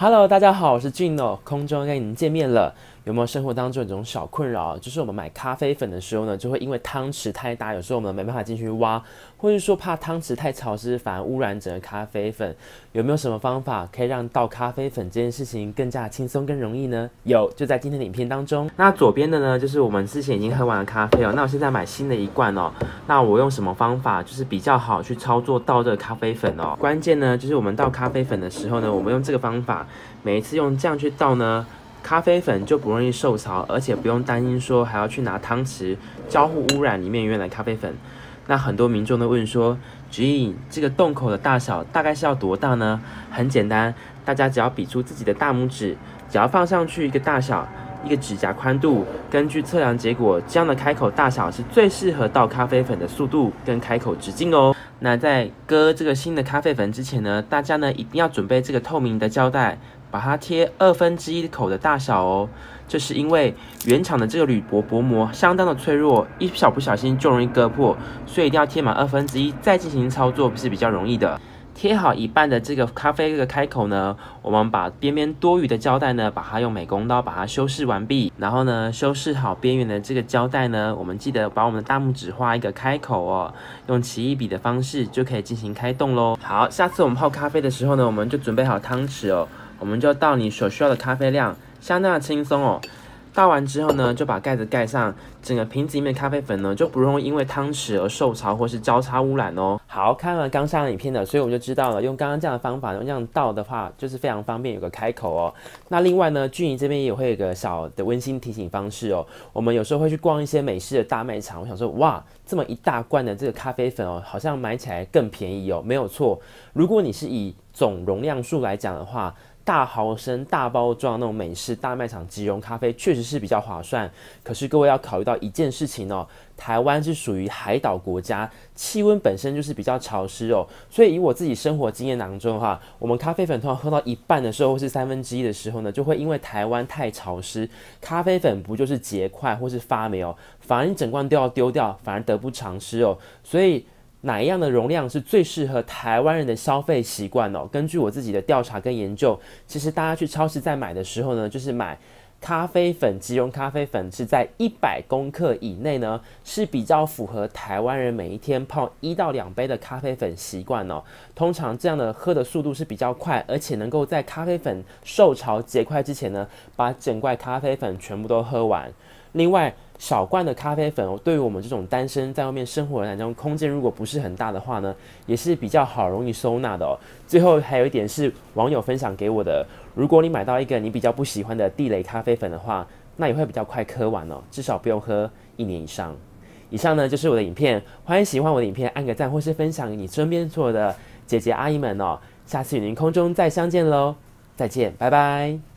Hello，大家好，我是俊哦，空中跟您见面了。有没有生活当中有一种小困扰，就是我们买咖啡粉的时候呢，就会因为汤匙太大，有时候我们没办法进去挖，或者说怕汤匙太潮湿，反而污染整个咖啡粉。有没有什么方法可以让倒咖啡粉这件事情更加轻松、更容易呢？有，就在今天的影片当中。那左边的呢，就是我们之前已经喝完的咖啡哦。那我现在买新的一罐哦。那我用什么方法就是比较好去操作倒这个咖啡粉哦？关键呢，就是我们倒咖啡粉的时候呢，我们用这个方法，每一次用这样去倒呢。咖啡粉就不容易受潮，而且不用担心说还要去拿汤匙交互污染里面原来咖啡粉。那很多民众都问说，指引这个洞口的大小大概是要多大呢？很简单，大家只要比出自己的大拇指，只要放上去一个大小，一个指甲宽度，根据测量结果，这样的开口大小是最适合倒咖啡粉的速度跟开口直径哦。那在搁这个新的咖啡粉之前呢，大家呢一定要准备这个透明的胶带。把它贴1/2口的大小哦，这是因为原厂的这个铝箔薄膜相当的脆弱，一不小心就容易割破，所以一定要贴满1/2再进行操作是比较容易的。贴好一半的这个咖啡这个开口呢，我们把边边多余的胶带呢，把它用美工刀把它修饰完毕，然后呢修饰好边缘的这个胶带呢，我们记得把我们的大拇指画一个开口哦，用奇异笔的方式就可以进行开动咯。好，下次我们泡咖啡的时候呢，我们就准备好汤匙哦。我们就倒你所需要的咖啡量，相当的轻松哦。倒完之后呢，就把盖子盖上，整个瓶子里面的咖啡粉呢就不容易因为汤匙而受潮或是交叉污染哦。好，看了刚上的影片的，所以我们就知道了，用刚刚这样的方法，用这样倒的话，就是非常方便，有个开口哦。那另外呢，俊怡这边也会有个小的温馨提醒方式哦。我们有时候会去逛一些美式的大卖场，我想说，哇，这么一大罐的这个咖啡粉哦，好像买起来更便宜哦。没有错，如果你是以总容量数来讲的话，大毫升、大包装那种美式大卖场即溶咖啡确实是比较划算，可是各位要考虑到一件事情哦，台湾是属于海岛国家，气温本身就是比较潮湿哦，所以以我自己生活经验当中的话，我们咖啡粉通常喝到一半的时候或是1/3的时候呢，就会因为台湾太潮湿，咖啡粉不就是结块或是发霉哦，反而你整罐都要丢掉，反而得不偿失哦，所以哪一样的容量是最适合台湾人的消费习惯哦？根据我自己的调查跟研究，其实大家去超市在买的时候呢，就是买咖啡粉，即溶咖啡粉是在100公克以内呢，是比较符合台湾人每一天泡1到2杯的咖啡粉习惯哦。通常这样的喝的速度是比较快，而且能够在咖啡粉受潮结块之前呢，把整罐咖啡粉全部都喝完。另外，小罐的咖啡粉哦，对于我们这种单身在外面生活的人来讲，空间如果不是很大的话呢，也是比较好容易收纳的哦。最后还有一点是网友分享给我的，如果你买到一个你比较不喜欢的地雷咖啡粉的话，那也会比较快喝完哦，至少不用喝1年以上。以上呢就是我的影片，欢迎喜欢我的影片按个赞或是分享给你身边所有的姐姐阿姨们哦。下次与您空中再相见喽，再见，拜拜。